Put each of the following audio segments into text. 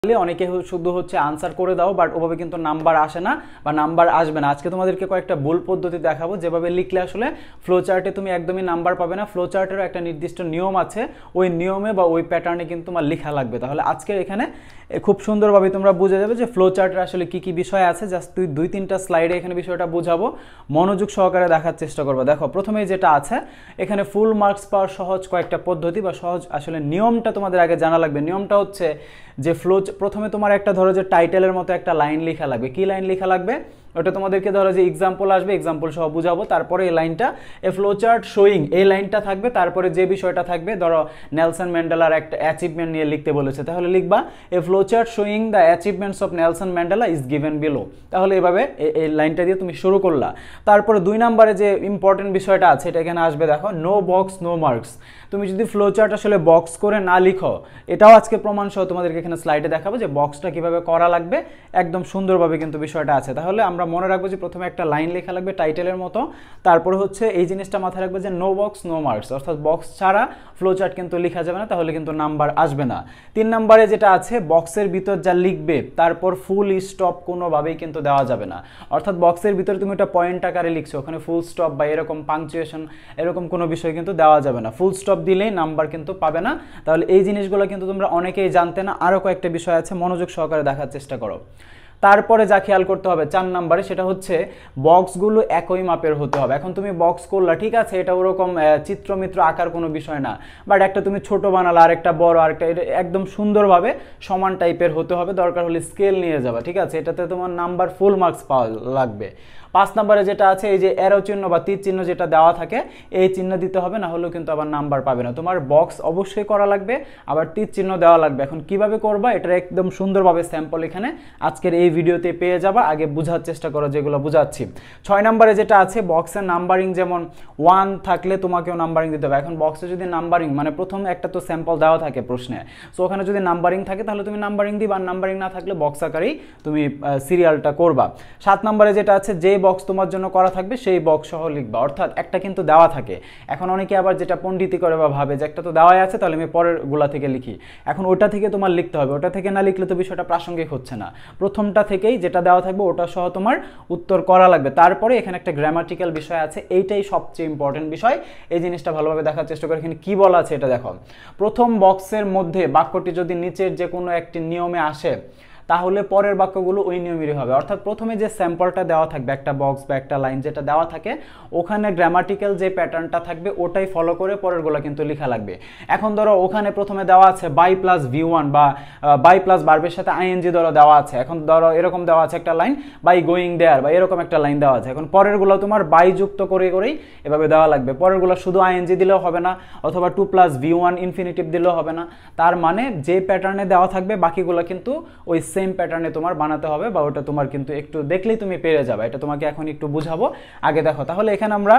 অনেকে শুধু হচ্ছে আনসার করে দাও, বাট ওভাবে কিন্তু নাম্বার আসে না বা নাম্বার আসবে না। আজকে তোমাদেরকে কয়েকটা ভুল পদ্ধতি দেখাবো যেভাবে লিখলে আসলে ফ্লো চার্টে তুমি একদমই নাম্বার পাবে না। ফ্লো চার্টেরও একটা নির্দিষ্ট নিয়ম আছে, ওই নিয়মে বা ওই প্যাটার্নে কিন্তু তোমার লেখা লাগবে। তাহলে আজকে এখানে খুব সুন্দরভাবে তোমরা বুঝে যাবে যে ফ্লো চার্টের আসলে কি কি বিষয় আছে। জাস্ট তুই 2-3টা স্লাইডে এখানে বিষয়টা বুঝাবো, মনোযোগ সহকারে দেখার চেষ্টা করবো। দেখো প্রথমে যেটা আছে এখানে ফুল মার্কস পাওয়ার সহজ কয়েকটা পদ্ধতি বা সহজ আসলে নিয়মটা তোমাদের আগে জানা লাগবে। নিয়মটা হচ্ছে যে প্রথমে তোমার একটা ধরো যে টাইটেলের মতো একটা লাইন লেখা লাগবে। কি লাইন লেখা লাগবে ওটা তোমাদেরকে ধরো যে এক্সাম্পল আসবে, এক্সাম্পল সহ বুঝাবো। তারপরে এই লাইনটা এ ফ্লো চার্ট শোয়িং এই লাইনটা থাকবে। তারপরে যে বিষয়টা থাকবে ধরো নেলসন ম্যান্ডেলার একটা অ্যাচিভমেন্ট নিয়ে লিখতে বলেছে, তাহলে লিখবা a flow chart showing the achievements of Nelson Mandela is given below. তাহলে এভাবে এই লাইনটা দিয়ে তুমি শুরু করলা। তারপরে 2 নম্বরে যে ইম্পর্টেন্ট বিষয়টা আছে এটা এখানে আসবে, দেখো নো বক্স নো মার্কস। তুমি যদি ফ্লো চার্ট আসলে বক্স করে না লিখো, এটাও আজকে প্রমাণ সহ তোমাদেরকে এখানে স্লাইডে দেখাবো যে বক্সটা কিভাবে করা লাগবে, একদম সুন্দরভাবে কিন্তু বিষয়টা আছে। তাহলে আমরা মনে রাখবো যে প্রথমে একটা লাইন লেখা লাগবে টাইটেলের মতো, তারপরে হচ্ছে এই জিনিসটা মাথায় রাখবে যে নো বক্স নো মার্কস, অর্থাৎ বক্স ছাড়া ফ্লো চার্ট কিন্তু লেখা যাবে না, তাহলে কিন্তু নাম্বার আসবে না। 3 নম্বরে যেটা আছে বক্সের ভিতর যা লিখবে তারপর ফুল স্টপ কোনোভাবেই কিন্তু দেওয়া যাবে না। অর্থাৎ বক্সের ভিতরে তুমি একটা পয়েন্ট আকারে লিখছো, ওখানে ফুল স্টপ বা এরকম পাংচুয়েশন এরকম কোনো বিষয় কিন্তু দেওয়া যাবে না। ফুল স্টপ দিলেই নাম্বার কিন্তু পাবে না। তাহলে এই জিনিসগুলো কিন্তু তোমরা অনেকেই জানতে না। আরও কয়েকটা বিষয় আছে, মনোযোগ সহকারে দেখার চেষ্টা করো। তারপরে যা খেয়াল করতে হবে 4 নম্বরে সেটা হচ্ছে বক্সগুলো একই মাপের হতে হবে। এখন তুমি বক্স করলা, ঠিক আছে, এটা ওরকম চিত্রমিত্র আকার কোনো বিষয় না, বাট একটা তুমি ছোট বানালা আর একটা বড় আর একটা, এটা একদম সুন্দরভাবে সমান টাইপের হতে হবে। দরকার হলে স্কেল নিয়ে যাবা, ঠিক আছে, এটাতে তোমার নাম্বার ফুল মার্কস পাওয়া লাগবে। 5 নম্বরে যেটা আছে এই যে অ্যারো চিহ্ন বা তীর চিহ্ন যেটা দেওয়া থাকে এই চিহ্ন দিতে হবে, না হলেও কিন্তু আবার নাম্বার পাবে না। তোমার বক্স অবশ্যই করা লাগবে, আবার তীর চিহ্ন দেওয়া লাগবে। এখন কিভাবে করবা এটা একদম সুন্দরভাবে স্যাম্পল এখানে আজকের এই ভিডিওতে পেয়ে যাবা। আগে বোঝার চেষ্টা করো যেগুলো বুঝাচ্ছি। 6 নম্বরে যেটা আছে বক্সের নাম্বারিং, যেমন 1 থাকলে তোমাকেও নাম্বারিং দিতে হবে। এখন বক্সে যদি নাম্বারিং মানে প্রথম একটা তো স্যাম্পল দেওয়া থাকে প্রশ্নে, সো ওখানে যদি নাম্বারিং থাকে তাহলে তুমি নাম্বারিং দিবা, আর নাম্বারিং না থাকলে বক্স আকারেই তুমি সিরিয়ালটা করবা। 7 নম্বরে যেটা আছে যে বক্স তোমার জন্য করা থাকবে সেই বক্স সহ লিখবা, অর্থাৎ একটা কিন্তু দেওয়া থাকে। এখন অনেকে আবার যেটা পণ্ডিতি করে বা ভাবে যে একটা তো দেওয়াই আছে তাহলে আমি পরের গুলা থেকে লিখি, এখন ওটা থেকে তোমার লিখতে হবে। ওটা থেকে না লিখলে তো বিষয়টা প্রাসঙ্গিক হচ্ছে না। প্রথমটা থেকেই যেটা দেওয়া থাকবে ওটা সহ তোমার উত্তর করা লাগবে। তারপরে এখানে একটা গ্রামাটিক্যাল বিষয় আছে, এইটাই সবচেয়ে ইম্পর্টেন্ট বিষয়। এই জিনিসটা ভালোভাবে দেখার চেষ্টা করে। এখানে কি বলা আছে এটা দেখো, প্রথম বক্সের মধ্যে বাক্যটি যদি নিচের যে কোনো একটি নিয়মে আসে তাহলে পরের বাক্যগুলো ওই নিয়মেরই হবে। অর্থাৎ প্রথমে যে স্যাম্পলটা দেওয়া থাকবে একটা বক্স বা একটা লাইন যেটা দেওয়া থাকে, ওখানে গ্রামাটিক্যাল যে প্যাটার্নটা থাকবে ওটাই ফলো করে পরেরগুলো কিন্তু লেখা লাগবে। এখন ধরো ওখানে প্রথমে দেওয়া আছে বাই প্লাস V1 বা বাই প্লাস ভার্বের সাথে আইএনজি ধরো দেওয়া আছে। এখন ধরো এরকম দেওয়া আছে একটা লাইন বাই গোয়িং দেয়ার বা এরকম একটা লাইন দেওয়া আছে। এখন পরেরগুলো তোমার বাই যুক্ত করে করেই এভাবে দেওয়া লাগবে। পরেরগুলো শুধু আইএনজি দিলেও হবে না, অথবা 2 + V1 ইনফিনিটিভ দিলেও হবে না। তার মানে যে প্যাটার্নে দেওয়া থাকবে বাকিগুলো কিন্তু ওই সেম প্যাটার্নে তোমার বানাতে হবে, বা ওটা তোমার কিন্তু একটু দেখলেই তুমি পেরে যাবে। এটা তোমাকে এখন একটু বুঝাবো, আগে দেখো। তাহলে এখানে আমরা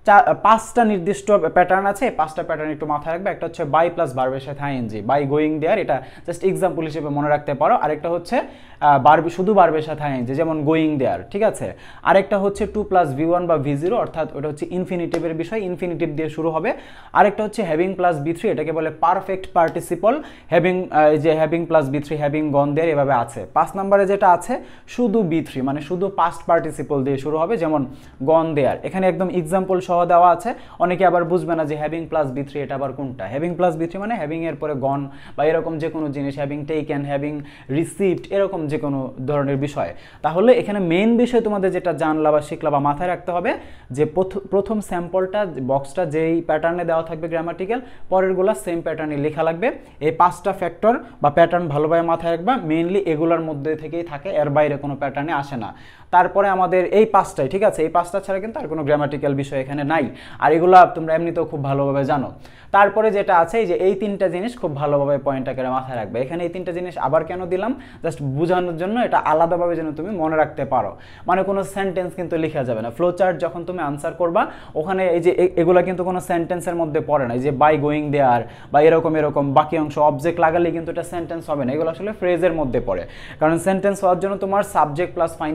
5টা নির্দিষ্ট প্যাটার্ন আছে, 5টা প্যাটার্ন একটু মাথায় রাখবে। একটা হচ্ছে বাই প্লাস ভার্বের সাথে আইএনজি, বাই গোয়িং দেয়ার, এটা জাস্ট এক্সাম্পল হিসেবে মনে রাখতে পারো। আরেকটা হচ্ছে শুধু ভার্বের সাথে আইএনজি, যেমন গোয়িং দেয়ার, ঠিক আছে। আরেকটা হচ্ছে 2 + V1 বা V0, অর্থাৎ ওটা হচ্ছে ইনফিনিটিভের বিষয়, ইনফিনিটিভ দিয়ে শুরু হবে। আরেকটা হচ্ছে হ্যাভিং প্লাস B3, এটাকে বলে পারফেক্ট পার্টিসিপল। হ্যাভিং যে having plus B3, having gone there, এভাবে আছে। 5 নম্বরে যেটা আছে শুধু B3 মানে শুধু পাস্ট পার্টিসিপল দিয়ে শুরু হবে, যেমন গন দেয়ার। এখানে একদম এক্সাম্পল সহ দেওয়া আছে। অনেকে আবার বুঝবে না যে হ্যাভিং প্লাস B3 এটা আবার কোনটা। হ্যাভিং প্লাস B3 মানে হ্যাভিং এর পরে গন বা এরকম যে কোনো জিনিস, হ্যাভিং টেকেন, হ্যাভিং রিসিভড, এরকম যে কোনো ধরনের বিষয়। তাহলে এখানে মেইন বিষয় তোমাদের যেটা জানলা বা শিখলা বা মাথায় রাখতে হবে যে প্রথম স্যাম্পলটা বক্সটা যেই প্যাটার্নে দেওয়া থাকবে গ্রামাটিক্যাল, পরেরগুলো সেম প্যাটার্নে লেখা লাগবে। এই 5টা ফ্যাক্টর বা প্যাটার্ন ভালোভাবে মাথায় রাখবা, মেইনলি এগুলোর মধ্যে থেকেই থাকে, এর বাইরে কোনো প্যাটার্নে আসে না। তারপরে আমাদের এই 5টাই, ঠিক আছে, এই 5টা ছাড়া কিন্তু আর কোনো গ্রামাটিক্যাল বিষয় এখানে নাই, আর এগুলো তোমরা এমনিতেও খুব ভালোভাবে জানো। তারপরে যেটা আছে এই যে এই 3টা জিনিস খুব ভালোভাবে পয়েন্ট আকারে মাথায় রাখবে। এখানে এই 3টা জিনিস আবার কেন দিলাম, জাস্ট বোঝানোর জন্য, এটা আলাদাভাবে যেন তুমি মনে রাখতে পারো। মানে কোনো সেন্টেন্স কিন্তু লেখা যাবে না। ফ্লো চার্ট যখন তুমি আনসার করবা ওখানে এই যে এগুলো কিন্তু কোনো সেন্টেন্সের মধ্যে পড়ে না। এই যে বাই গোয়িং দেয়ার বা এরকম বাকি অংশ অবজেক্ট লাগালে কিন্তু এটা সেন্টেন্স হবে না, এগুলো আসলে ফ্রেজের মধ্যে পড়ে। কারণ সেন্টেন্স হওয়ার জন্য তোমার সাবজেক্ট প্লাস ফাইনাইট ভার্ব থাকা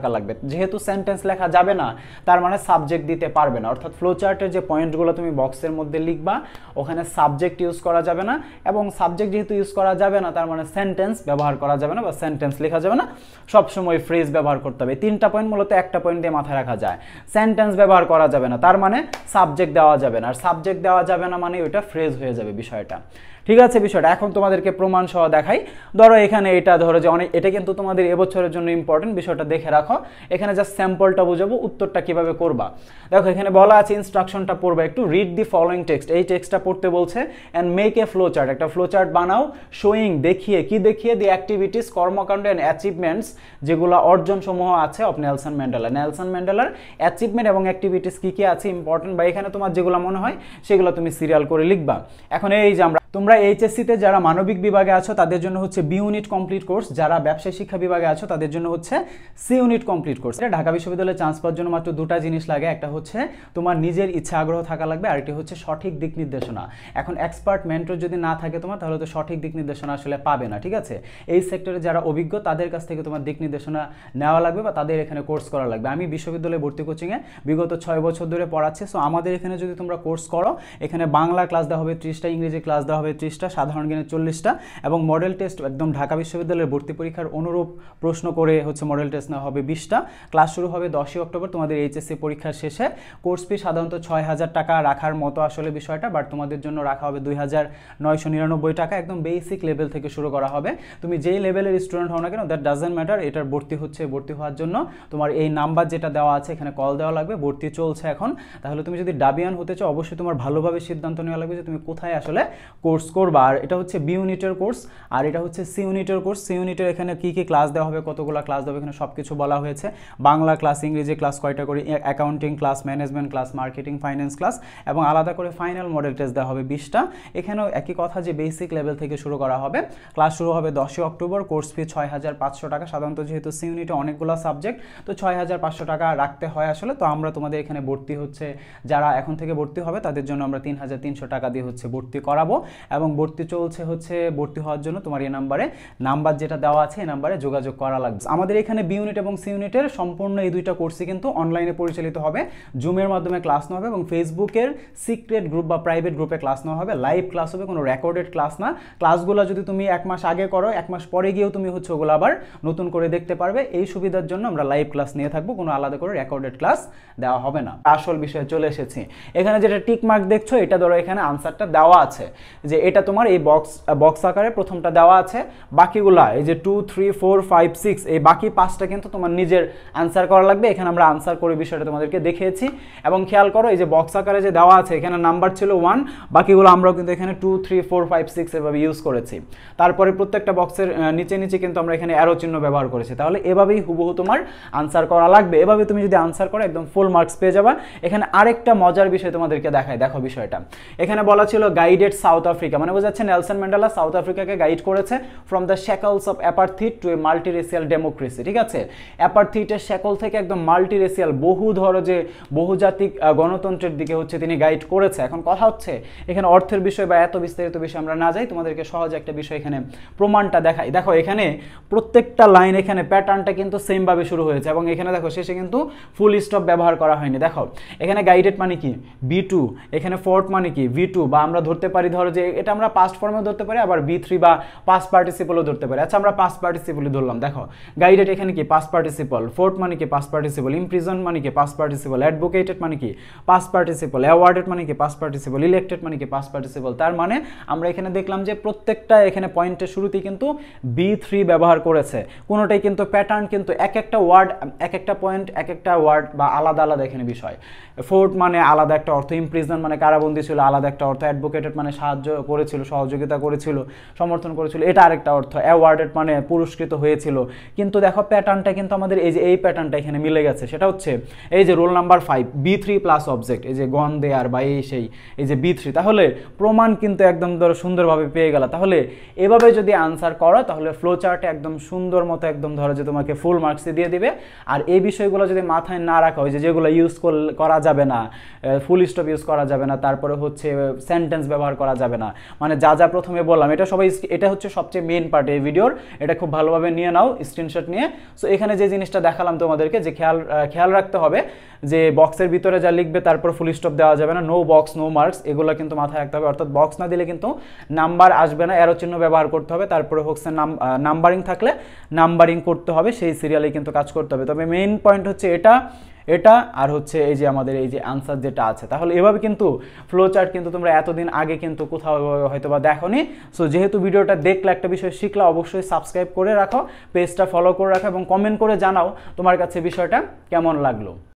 থাকা লাগবে। যেহেতু সেন্টেন্স লেখা যাবে না তার মানে সাবজেক্ট দিতে পারবে না, অর্থাৎ ফ্লো চার্টের যে পয়েন্টগুলো তুমি বক্সের মধ্যে লিখবা ওখানে সাবজেক্ট ইউজ করা যাবে না, এবং সাবজেক্ট যেহেতু ইউজ করা যাবে না তার মানে সেন্টেন্স ব্যবহার করা যাবে না বা সেন্টেন্স লেখা যাবে না, সবসময় ফ্রেজ ব্যবহার করতে হবে। 3টা পয়েন্ট মূলত একটা পয়েন্ট দিয়ে মাথায় রাখা যায়। সেন্টেন্স ব্যবহার করা যাবে না তার মানে সাবজেক্ট দেওয়া যাবে না, আর সাবজেক্ট দেওয়া যাবে না মানে ওইটা ফ্রেজ হয়ে যাবে বিষয়টা। ঠিক আছে বিষয়টা। এখন তোমাদেরকে প্রমাণ সহ দেখাই। ধরো এখানে এটা ধরো যে অনেক, এটা কিন্তু তোমাদের এবছরের জন্য ইম্পর্টেন্ট, বিষয়টা দেখে রাখো। এখানে জাস্ট স্যাম্পলটা বুঝাবো, উত্তরটা কিভাবে করবা। দেখো এখানে বলা আছে, ইনস্ট্রাকশনটা পড়বে একটু, রিড দি ফলোইং টেক্সট, এই টেক্সটটা পড়তে বলছে, and make a flow chart, একটা ফ্লো চার্ট বানাও, শোয়িং দেখিয়ে, কি দেখিয়ে, দি অ্যাক্টিভিটিস কর্মকাণ্ড অ্যান্ড অ্যাচিভমেন্টস যেগুলো অর্জন সমূহ আছে অফ নেলসন ম্যান্ডেলা। নেলসন ম্যান্ডেলার অ্যাচিভমেন্ট এবং অ্যাক্টিভিটিস কি কি আছে ইম্পর্টেন্ট, বা এখানে তোমার যেগুলো মনে হয় সেগুলো তুমি সিরিয়াল করে লিখবা। এখন এই যে তোমরা এইচএসসিতে যারা মানবিক বিভাগে আছো তাদের জন্য হচ্ছে বি ইউনিট কমপ্লিট কোর্স, যারা ব্যবসায় শিক্ষা বিভাগে আছো তাদের জন্য হচ্ছে সি ইউনিট কমপ্লিট কোর্স। এটা ঢাকা বিশ্ববিদ্যালয়ে চান্স পাওয়ার জন্য মাত্র 2টা জিনিস লাগে, একটা হচ্ছে তোমার নিজের ইচ্ছা আগ্রহ থাকা লাগবে, আর একটি হচ্ছে সঠিক দিক নির্দেশনা। এখন এক্সপার্ট মেন্টর যদি না থাকে তোমার, তাহলে তো সঠিক দিক নির্দেশনা আসলে পাবে না। ঠিক আছে, এই সেক্টরে যারা অভিজ্ঞ তাদের কাছ থেকে তোমার দিক নির্দেশনা নেওয়া লাগবে বা তাদের এখানে কোর্স করা লাগবে। আমি বিশ্ববিদ্যালয়ে ভর্তি কোচিংয়ে বিগত 6 বছর ধরে পড়াচ্ছি। সো আমাদের এখানে যদি তোমরা কোর্স করো, এখানে বাংলা ক্লাস দেওয়া হবে 30টা, ইংরেজি ক্লাস দেওয়া হবে 30টা, সাধারণ জ্ঞানের 40টা, এবং মডেল টেস্ট একদম ঢাকা বিশ্ববিদ্যালয়ের ভর্তি পরীক্ষার অনুরূপ প্রশ্ন করে হচ্ছে মডেল টেস্ট নেওয়া হবে 20টা। ক্লাস শুরু হবে 10ই অক্টোবর তোমাদের এইচএসসি পরীক্ষার শেষে। কোর্স ফি সাধারণত 6,000 টাকা রাখার মতো আসলে বিষয়টা, বাট তোমাদের জন্য রাখা হবে 2,999 টাকা। একদম বেসিক লেভেল থেকে শুরু করা হবে। তুমি যেই লেভেলের স্টুডেন্ট হও না কেন, দ্যাট ডাজেন্ট ম্যাটার। এটার ভর্তি হওয়ার জন্য তোমার এই নাম্বার যেটা দেওয়া আছে এখানে কল দেওয়া লাগবে। ভর্তি চলছে এখন। তাহলে তুমি যদি ডাবিয়ান হতে চাও অবশ্যই তোমার ভালোভাবে সিদ্ধান্ত নেওয়া লাগবে যে তুমি কোথায় আসলে কোর্স করবা। আর এটা হচ্ছে বি ইউনিটের কোর্স, আর এটা হচ্ছে সি ইউনিটের কোর্স। সি ইউনিটের এখানে কি কি ক্লাস দেওয়া হবে, কতগুলো ক্লাস দেওয়া হবে, এখানে সব কিছু বলা হয়েছে। বাংলা ক্লাস, ইংরেজি ক্লাস কয়টা করে, accounting class, management class, marketing, finance class, এবং আলাদা করে ফাইনাল মডেল টেস্ট দেওয়া হবে 20টা। এখানেও একই কথা যে বেসিক লেভেল থেকে শুরু করা হবে। ক্লাস শুরু হবে 10ই অক্টোবর। কোর্স ফি 6,500 টাকা। সাধারণত যেহেতু সি ইউনিটে অনেকগুলো সাবজেক্ট, তো 6,500 টাকা রাখতে হয় আসলে। তো আমরা তোমাদের এখানে ভর্তি হচ্ছে, যারা এখন থেকে ভর্তি হবে তাদের জন্য আমরা 3,300 টাকা দিয়ে হচ্ছে ভর্তি করাবো, এবং ভর্তি চলছে হচ্ছে। ভর্তি হওয়ার জন্য তোমার এই নাম্বার যেটা দেওয়া আছে এই নাম্বারে যোগাযোগ করা লাগবে। আমাদের এখানে বি ইউনিট এবং সি ইউনিটের সম্পূর্ণ এই দুইটা কোর্সই কিন্তু অনলাইনে পরিচালিত হবে। জুমের মাধ্যমে ক্লাস নেওয়া হবে, এবং ফেসবুকের সিক্রেট গ্রুপ বা প্রাইভেট গ্রুপে ক্লাস নেওয়া হবে। লাইভ ক্লাস হবে, কোনো রেকর্ডেড ক্লাস না। ক্লাসগুলো যদি তুমি 1 মাস আগে করো, 1 মাস পরে গিয়েও তুমি হচ্ছে ওগুলো আবার নতুন করে দেখতে পারবে। এই সুবিধার জন্য আমরা লাইভ ক্লাস নিয়ে থাকবো, কোনো আলাদা করে রেকর্ডেড ক্লাস দেওয়া হবে না। আসল বিষয়ে চলে এসেছি। এখানে যেটা টিক মার্ক দেখছো, এটা ধরো এখানে আনসারটা দেওয়া আছে, যে এটা তোমার এই বক্স আকারে প্রথমটা দেওয়া আছে। বাকিগুলা এই যে 2, 3, 4, 5, 6 এই বাকি 5টা কিন্তু তোমার নিজের আনসার করা লাগবে। এখানে আমরা আনসার করে বিষয়টা তোমাদেরকে দেখিয়েছি। এবং খেয়াল করো, এই যে বক্স আকারে যে দেওয়া আছে এখানে নাম্বার ছিল 1, বাকিগুলো আমরাও কিন্তু এখানে 2, 3, 4, 5, 6 এভাবে ইউজ করেছি। তারপরে প্রত্যেকটা বক্সের নিচে কিন্তু আমরা এখানে অ্যারো চিহ্ন ব্যবহার করেছি। তাহলে এভাবেই হুবহু তোমার আনসার করা লাগবে। এভাবে তুমি যদি আনসার করো একদম ফুল মার্কস পেয়ে যাবা। এখানে আরেকটা মজার বিষয় তোমাদেরকে দেখায়, দেখো বিষয়টা। এখানে বলা ছিল গাইডেড সাউথ আফ্রিকা, মানে বোঝাচ্ছে নেলসন ম্যান্ডেলা সাউথ আফ্রিকাকে গাইড করেছে from the shackles of apartheid to a multiracial democracy. ঠিক আছে, অ্যাপার্থিডের শ্যাকল থেকে একদম মাল্টিরেসিয়াল বহুজাতিক গণতন্ত্রের দিকে হচ্ছে তিনি গাইড করেছে। এখন কথা হচ্ছে এখানে অর্থের বিষয় বা এত বিস্তারিত বিষয় আমরা না যাই, তোমাদেরকে সহজ একটা বিষয় এখানে প্রমাণটা দেখাই। দেখো এখানে প্রত্যেকটা লাইন এখানে প্যাটার্নটা কিন্তু সেম ভাবে শুরু হয়েছে, এবং এখানে দেখো শেষে কিন্তু ফুল স্টপ ব্যবহার করা হয়নি। দেখো এখানে গাইডেড মানে কি B2, এখানে ফোর্ট মানে কি V2, বা আমরা ধরতে পারি ধরো যে এটা আমরা পাস্ট ফর্মেও ধরতে পারি, আবার B3 বা পাস্ট পার্টিসিপলও ধরতে পারি। আচ্ছা আমরা পাস্ট পার্টিসিপলই ধরলাম। দেখো গাইডেড এখানে কি পাস্ট পার্টিসিপল, ফোর্ট মানে কি পাস্ট পার্টিসিপল, ইমপ্রিজন মানে কি পাস্ট পার্টিসিপল, অ্যাডভোকেটেড মানে কি পাস্ট পার্টিসিপল, অ্যাওয়ার্ডেড মানে কি পাস্ট পার্টিসিপল, ইলেক্টেড মানে কি পাস্ট পার্টিসিপল। তার মানে আমরা এখানে দেখলাম যে প্রত্যেকটা এখানে পয়েন্টের শুরুতেই কিন্তু B3 ব্যবহার করেছে। কোনোটাই কিন্তু প্যাটার্ন কিন্তু এক একটা ওয়ার্ড, এক একটা পয়েন্ট, এক একটা ওয়ার্ড বা আলাদা আলাদা এখানে বিষয়। ফোর্ট মানে আলাদা একটা অর্থ, ইমপ্রিজন মানে কারাবন্দী ছিল আলাদা একটা অর্থ, অ্যাডভোকেটেড মানে সাহায্য করেছিল, সহযোগিতা করেছিল, সমর্থন করেছিল, এটা আরেকটা অর্থ, অ্যাওয়ার্ডেড মানে পুরস্কৃত হয়েছিল। কিন্তু দেখো প্যাটার্নটা কিন্তু আমাদের এই যে এই প্যাটার্নটা এখানে মিলে গেছে। সেটা হচ্ছে এই যে roll number 5 B3 plus object, এই যে গন দেয়ার বা এই যে B3। তাহলে প্রমাণ কিন্তু একদম ধরো সুন্দরভাবে পেয়ে গেল। তাহলে এভাবে যদি আনসার করো তাহলে ফ্লো চার্টে একদম সুন্দর মতো একদম ধরো যে তোমাকে ফুল মার্কস দিয়ে দিবে। আর এই বিষয়গুলো যদি মাথায় না রাখা হয়, যেগুলো ইউজ করা যাবে না, ফুল স্টপ ইউজ করা যাবে না, তারপরে হচ্ছে সেন্টেন্স ব্যবহার করা যাবে না, না, মানে যা যা প্রথমে বললাম এটা সবাই, এটা হচ্ছে সবচেয়ে মেইন পার্ট এই ভিডিওর, এটা খুব ভালোভাবে নিয়ে নাও স্ক্রিনশট নিয়ে। সো এখানে যে জিনিসটা দেখালাম তোমাদেরকে, যে খেয়াল রাখতে হবে যে বক্সের ভিতরে যা লিখবে তারপর ফুল স্টপ দেওয়া যাবে না, নো বক্স নো মার্কস, এগুলো কিন্তু মাথায় রাখতে হবে। অর্থাৎ বক্স না দিলে কিন্তু নাম্বার আসবে না, অ্যারো চিহ্ন ব্যবহার করতে হবে, তারপরে হচ্ছে নাম্বারিং থাকলে নাম্বারিং করতে হবে, সেই সিরিয়ালে কিন্তু কাজ করতে হবে। তবে মেইন পয়েন্ট হচ্ছে এটা আর হচ্ছে এই যে আমাদের এই যে আনসার যেটা আছে। তাহলে এভাবে কিন্তু ফ্লো চার্ট কিন্তু তোমরা এতদিন আগে কিন্তু কোথাও হয়তো বা দেখোনি। সো যেহেতু ভিডিওটা দেখলে, একটা বিষয় শিখলে, অবশ্যই সাবস্ক্রাইব করে রাখো, পেজটা ফলো করে রাখো এবং কমেন্ট করে জানাও তোমার কাছে বিষয়টা কেমন লাগলো।